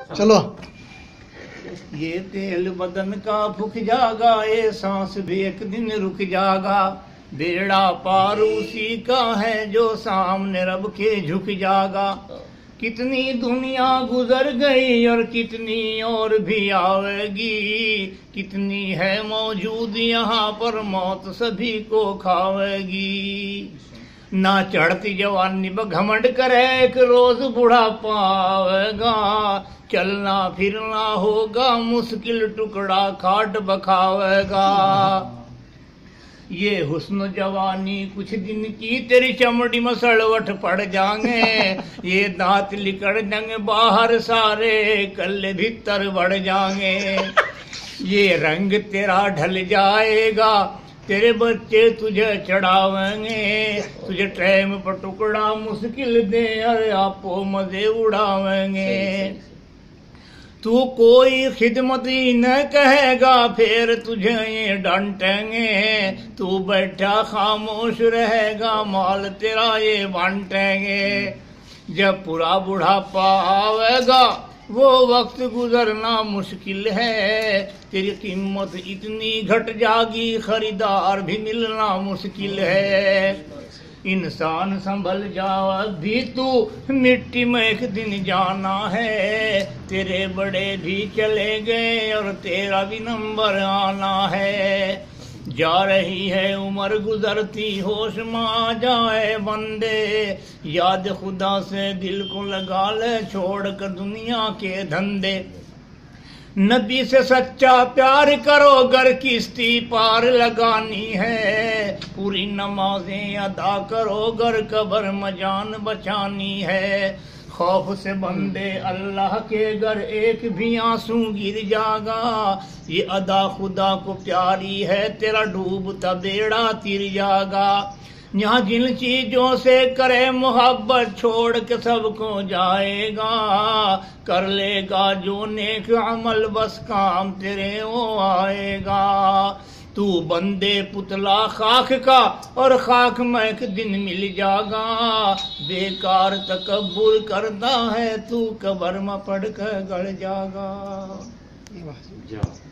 चलो। ये तेल बदन का फूक जागा, ये सांस भी एक दिन रुक जागा। बेड़ा पार उसी का है जो सामने रब के झुक जागा। कितनी दुनिया गुजर गई और कितनी और भी आवेगी। कितनी है मौजूद यहाँ पर, मौत सभी को खावेगी। ना चढ़ती जवानी घमंड करे, एक रोज बुढ़ापा आवेगा। चलना फिरना होगा मुश्किल, टुकड़ा खाट बखावेगा। ये हुस्न जवानी कुछ दिन की, तेरी चमड़ी में सड़वट पड़ जाएंगे। ये दांत लिकड़ जाएंगे बाहर सारे, कल भीतर बढ़ जाएंगे। ये रंग तेरा ढल जाएगा, तेरे बच्चे तुझे चढ़ावेंगे। तुझे टाइम पर टुकड़ा मुश्किल दे, अरे आपो मजे उड़ावेंगे। तू कोई खिदमत ही न कहेगा, फिर तुझे ये डांटेंगे। तू बैठा खामोश रहेगा, माल तेरा ये बांटेंगे। जब पूरा बुढ़ापा आवेगा, वो वक्त गुजरना मुश्किल है। तेरी कीमत इतनी घट जागी, खरीदार भी मिलना मुश्किल है। इंसान संभल जाओ भी, तू मिट्टी में एक दिन जाना है। तेरे बड़े भी चले गए और तेरा भी नंबर आना है। जा रही है उम्र गुजरती, होश में आ जाए बंदे। याद खुदा से दिल को लगा ले, छोड़ कर दुनिया के धंधे। नबी से सच्चा प्यार करो, घर किश्ती पार लगानी है। पूरी नमाजें अदा करो, घर कब्र में जान बचानी है। खौफ से बंदे अल्लाह के घर, एक भी आंसू गिर जागा। ये अदा खुदा को प्यारी है, तेरा डूबता बेड़ा तिर जागा। यहाँ जिन चीजों से करे मोहब्बत, छोड़ के सबको जाएगा। कर लेगा जो नेक अमल, बस काम तेरे वो आएगा। तू बंदे पुतला खाक का, और खाक में एक दिन मिल जागा। बेकार तकब्बुर करता है, तू कब्र में पड़ कर गड़ जागा।